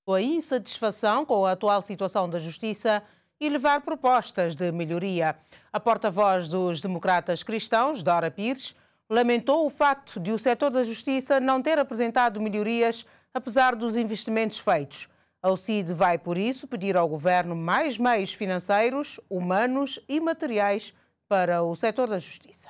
A insatisfação com a atual situação da justiça e levar propostas de melhoria. A porta-voz dos democratas cristãos, Dora Pires, lamentou o facto de o setor da justiça não ter apresentado melhorias apesar dos investimentos feitos. A OCID vai, por isso, pedir ao governo mais meios financeiros, humanos e materiais para o setor da justiça.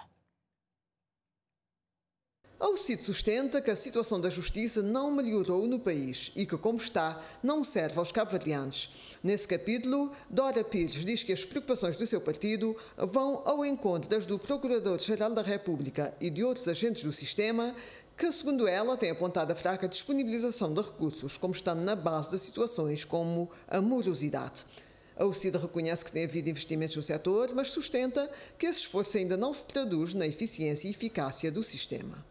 A OCID sustenta que a situação da justiça não melhorou no país e que, como está, não serve aos cabo-verdianos. Nesse capítulo, Dora Pires diz que as preocupações do seu partido vão ao encontro das do Procurador-Geral da República e de outros agentes do sistema que, segundo ela, têm apontado a fraca disponibilização de recursos, como estando na base de situações como a morosidade. A OCID reconhece que tem havido investimentos no setor, mas sustenta que esse esforço ainda não se traduz na eficiência e eficácia do sistema.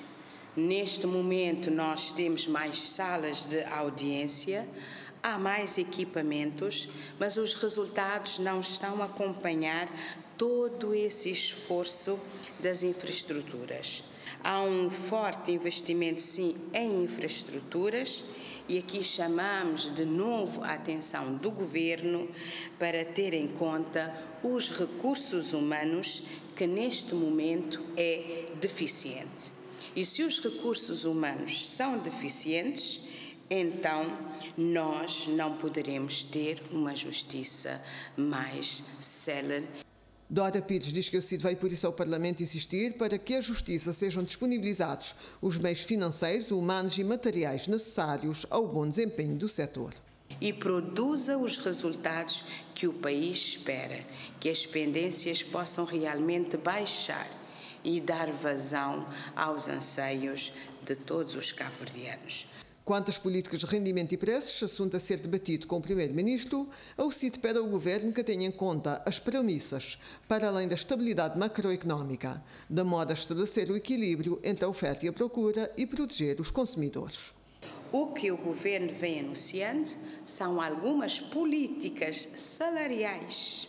Neste momento nós temos mais salas de audiência, há mais equipamentos, mas os resultados não estão a acompanhar todo esse esforço das infraestruturas. Há um forte investimento, sim, em infraestruturas e aqui chamamos de novo a atenção do Governo para ter em conta os recursos humanos que neste momento é deficiente. E se os recursos humanos são deficientes, então nós não poderemos ter uma justiça mais célere. Dora Pires diz que a OCID vai por isso ao Parlamento insistir para que a justiça sejam disponibilizados os meios financeiros, humanos e materiais necessários ao bom desempenho do setor. E produza os resultados que o país espera, que as pendências possam realmente baixar e dar vazão aos anseios de todos os cabo-verdianos. Quanto às políticas de rendimento e preços, assunto a ser debatido com o Primeiro-Ministro, a OCID pede ao Governo que tenha em conta as premissas, para além da estabilidade macroeconómica, de modo a estabelecer o equilíbrio entre a oferta e a procura e proteger os consumidores. O que o Governo vem anunciando são algumas políticas salariais,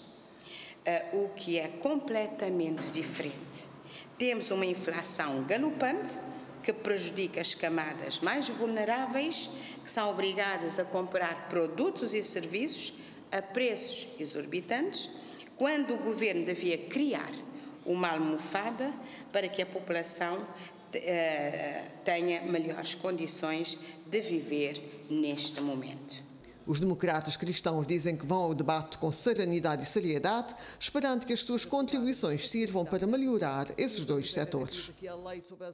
o que é completamente diferente. Temos uma inflação galopante que prejudica as camadas mais vulneráveis, que são obrigadas a comprar produtos e serviços a preços exorbitantes, quando o Governo devia criar uma almofada para que a população tenha melhores condições de viver neste momento. Os democratas cristãos dizem que vão ao debate com serenidade e seriedade, esperando que as suas contribuições sirvam para melhorar esses dois setores.